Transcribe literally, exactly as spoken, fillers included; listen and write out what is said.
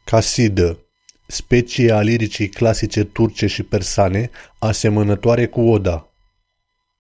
Casidă, specie a liricii clasice turce și persane, asemănătoare cu oda.